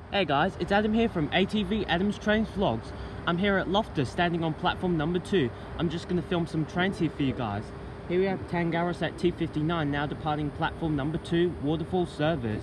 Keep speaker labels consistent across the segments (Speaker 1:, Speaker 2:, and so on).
Speaker 1: Hey guys, it's Adam here from ATV Adam's Trains Vlogs. I'm here at Loftus, standing on platform number 2. I'm just going to film some trains here for you guys. Here we have Tangara T59 now departing platform number 2, waterfall service.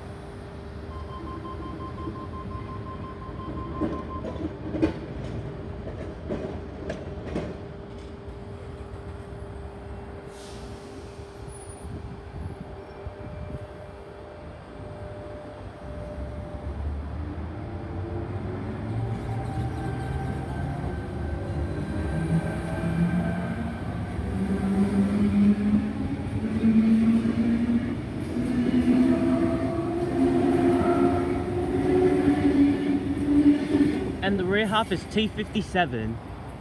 Speaker 1: And the rear half is T57.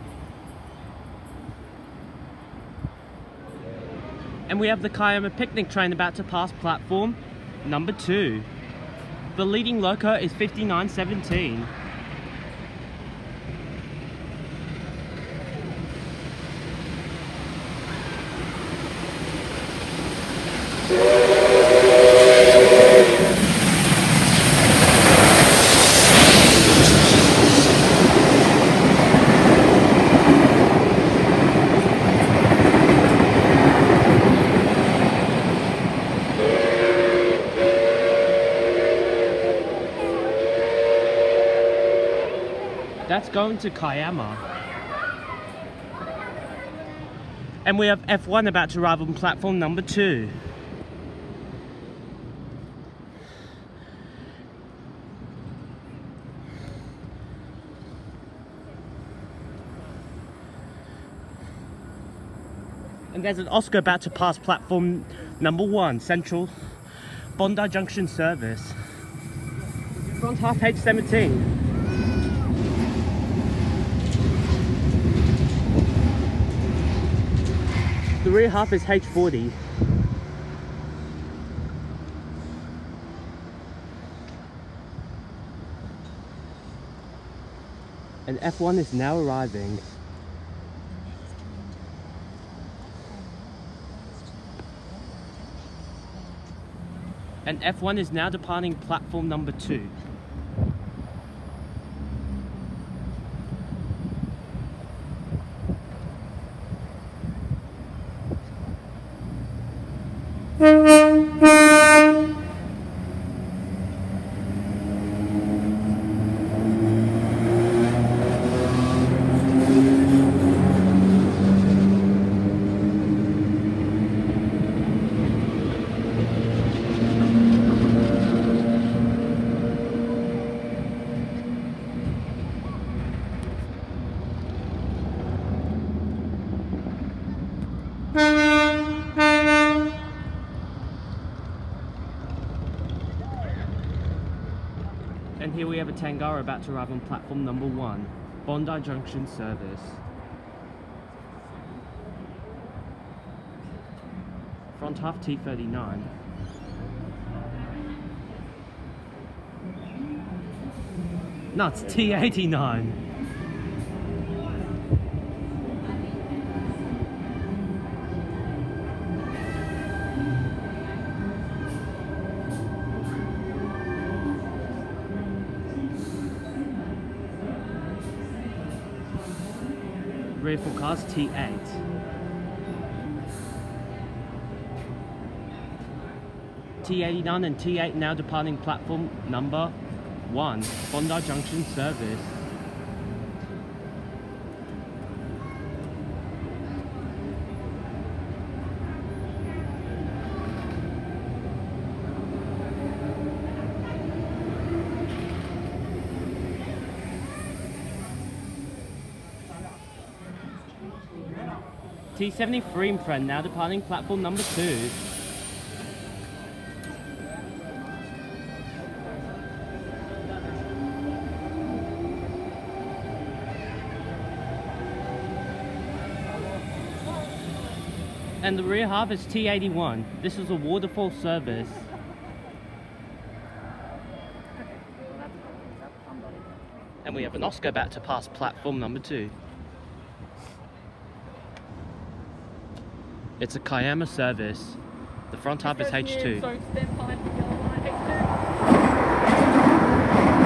Speaker 1: And we have the Kiama picnic train about to pass platform number 2. The leading Loco is 5917. That's going to Kiama. And we have F1 about to arrive on platform number 2. And there's an Oscar about to pass platform number 1, Central Bondi Junction service. Front half H17. The rear half is H40. And F1 is now arriving. And F1 is now departing platform number 2. And here we have a Tangara about to arrive on platform number 1, Bondi Junction service. Front half T39. No, it's T89. Rear full cars T8. T89 and T8 now departing platform number 1, Bondi Junction service. T73 in front, now departing platform number 2. And the rear half is T81. This is a waterfall service. And we have an Oscar about to pass platform number 2. It's a Kiama service. The front half is H2.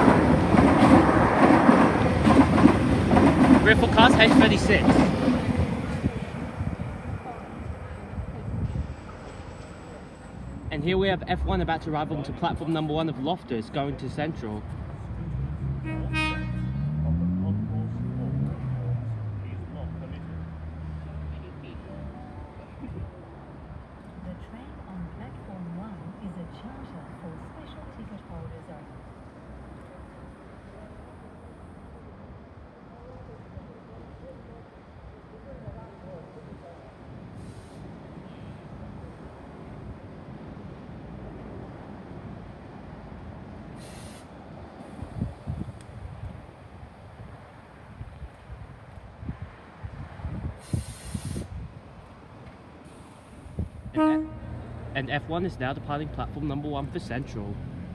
Speaker 1: rear full cars, H36. And here we have F1 about to arrive onto platform number 1 of Loftus, going to Central. And F1 is now departing platform number 1 for Central.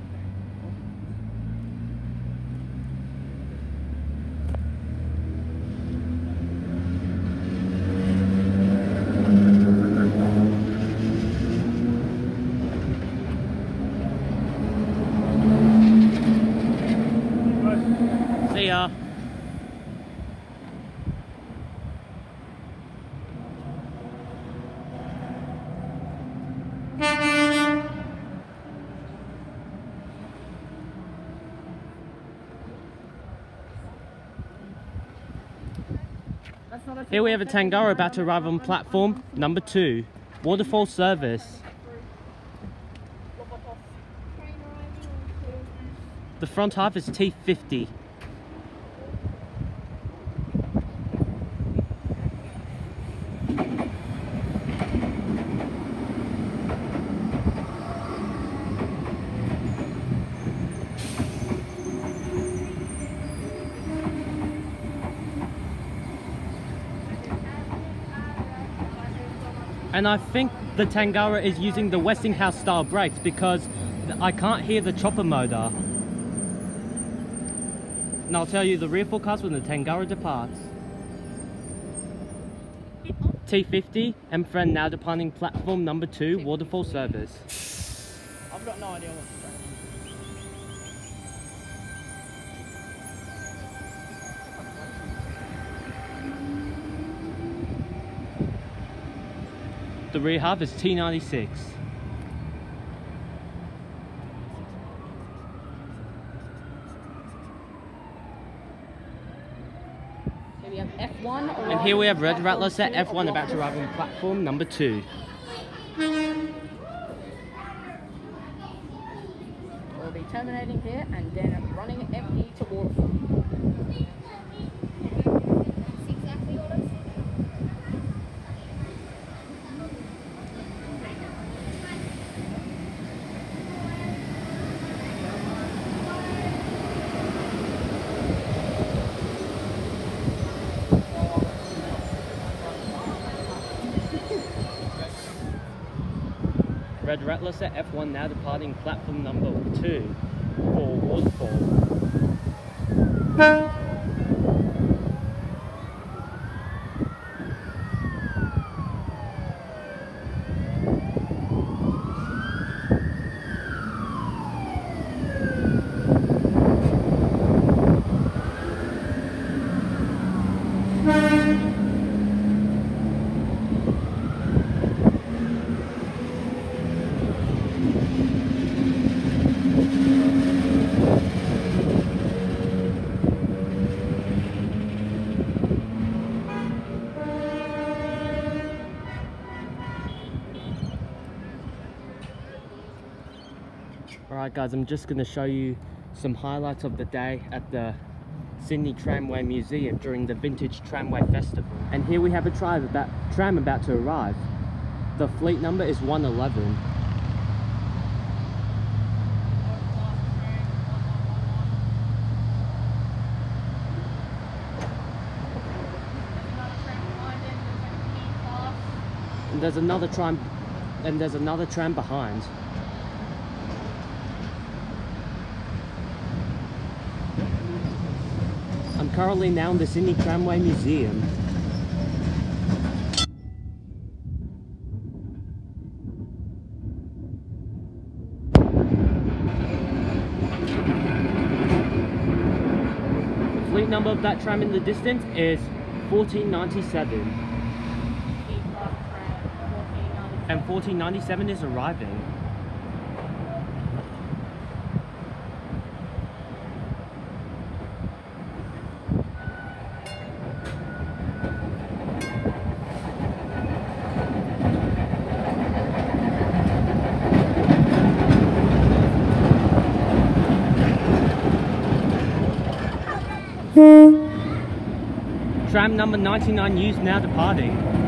Speaker 1: See ya. Here we have a Tangara about to arrive on platform number 2, waterfall service. The front half is T50. And I think the Tangara is using the Westinghouse style brakes because I can't hear the chopper motor. And I'll tell you the rear forecast when the Tangara departs. T50, M friend now departing platform number 2, waterfall service.
Speaker 2: I've got no idea what's going on.
Speaker 1: The rear half is T96.
Speaker 2: Here we have F1.
Speaker 1: And here we have Red Rattler Set F1 about to arrive on platform number 2.
Speaker 2: We'll be terminating here and then running empty to waterfall.
Speaker 1: Red Rattler Set F1 now departing platform number 2 for waterfall. Alright guys, I'm just going to show you some highlights of the day at the Sydney Tramway Museum during the Vintage Tramway Festival. And here we have a tram about to arrive. The fleet number is 111. And there's another tram behind. I'm currently now in the Sydney Tramway Museum. The fleet fleet number of that tram in the distance is 1497. And 1497 is arriving. Tram number 99U is now departing.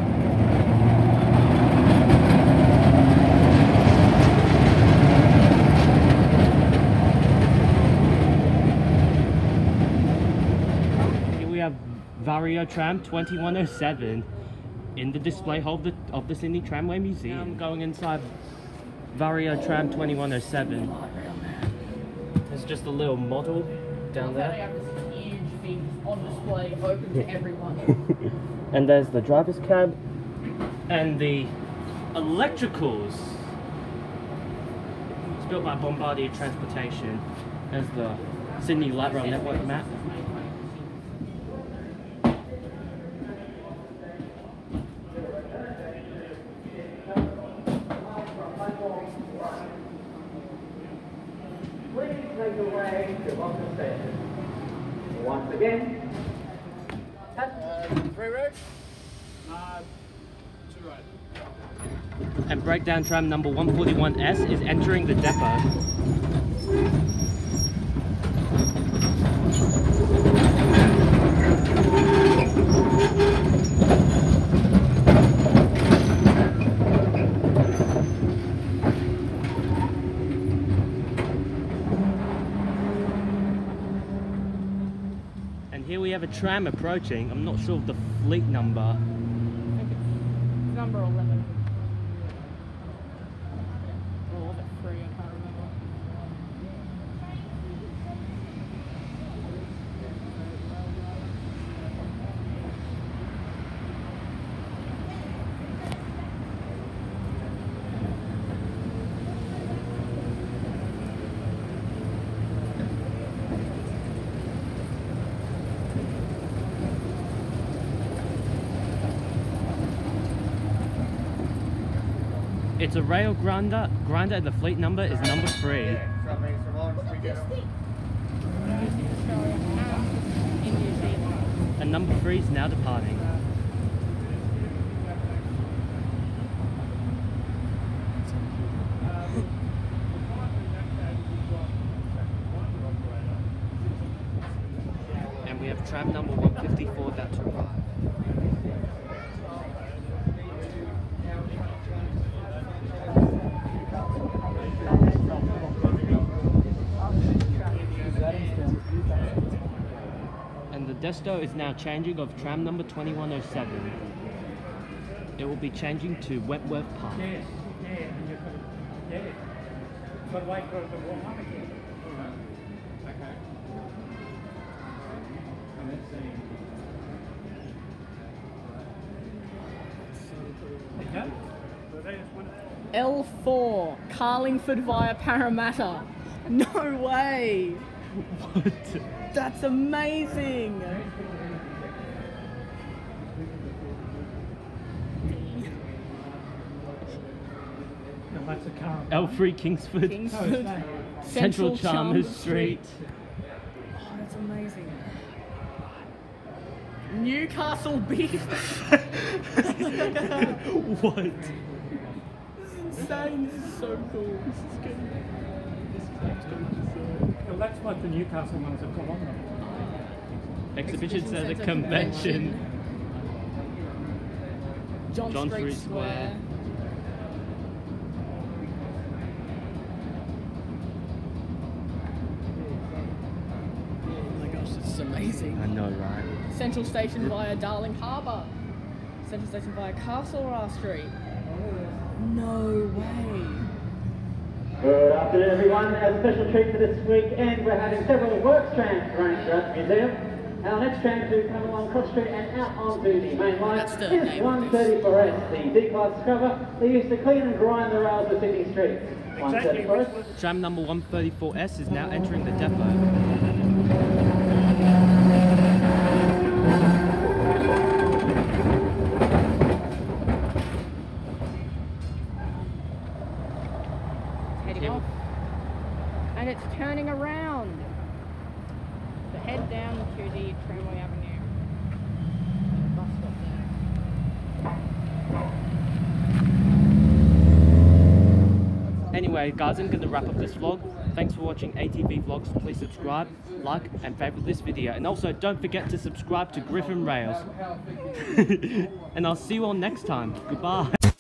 Speaker 1: Here we have Variotram 2107 in the display hall of the Sydney Tramway Museum. I'm going inside Variotram 2107. There's just a little model down there.
Speaker 2: On display, open to everyone.
Speaker 1: And there's the driver's cab and the electricals. It's built by Bombardier Transportation. There's the Sydney Light Rail Network map.
Speaker 3: Please make your way to Loftus Station. Once again,
Speaker 4: Three road? Two road.
Speaker 1: And breakdown tram number 141S is entering the depot. Here we have a tram approaching. I'm not sure of the fleet number.
Speaker 2: I think it's number 11. Or was it 3? I can't remember.
Speaker 1: It's a rail grinder and the fleet number is number 3. And number 3 is now departing. And we have tram number 154 that's arrived. And the desto is now changing of tram number 2107. It will be changing to Wentworth Park.
Speaker 2: L4, Carlingford via Parramatta. No way!
Speaker 1: What?
Speaker 2: That's amazing!
Speaker 1: L3 Kingsford, Central Chalmers Street.
Speaker 2: Oh, that's amazing. Newcastle beef.
Speaker 1: What?
Speaker 2: This is insane. This is so cool. This is good.
Speaker 4: Well, that's what the Newcastle ones have got on them.
Speaker 1: Exhibition Centre Convention.
Speaker 2: John Street Square. Oh my gosh, this is amazing.
Speaker 1: I know, right?
Speaker 2: Central Station via Darling Harbour. Central Station via Castlereagh Street. No way.
Speaker 3: Good afternoon, everyone. As a special treat for this weekend, we're having several works trams running throughout the museum. Our next tram to come along Cross Street and out onto the main line is 134S, the D-class scrubber they use to clean and grind the rails of Sydney streets. 134S.
Speaker 1: Tram number 134S is now entering the depot.
Speaker 2: And it's turning around. So head down to the Tramway Avenue. Bus stop there.
Speaker 1: Anyway guys, I'm going to wrap up this vlog. Thanks for watching ATV Vlogs. Please subscribe, like and favourite this video. And also don't forget to subscribe to Griffin Rails. And I'll see you all next time. Goodbye.